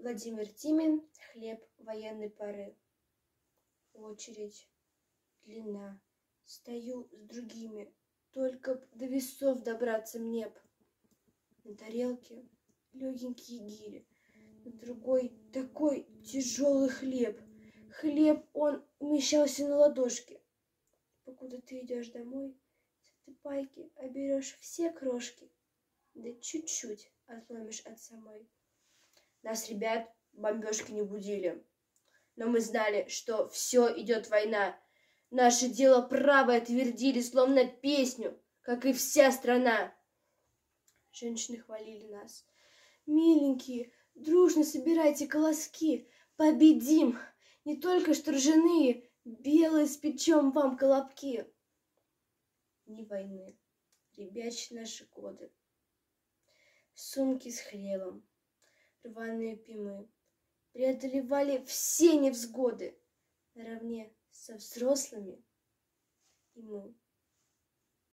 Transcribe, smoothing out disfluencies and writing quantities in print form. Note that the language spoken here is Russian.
Владимир Тимин, хлеб военной поры. Очередь длина, стою с другими, только б до весов добраться мне б. На тарелке легенькие гири, на другой такой тяжелый хлеб. Хлеб, он умещался на ладошке. Покуда ты идешь домой, с этой пайки оберешь все крошки, да чуть-чуть отломишь от самой. Нас, ребят, бомбежки не будили, но мы знали, что все идет война. Наше дело правое твердили, словно песню, как и вся страна. Женщины хвалили нас. Миленькие, дружно собирайте колоски. Победим! Не только что ржаные, белые спечем вам колобки. Ни войны, ребячьи наши годы. Сумки с хлебом, рваные пимы преодолевали все невзгоды наравне со взрослыми и мы.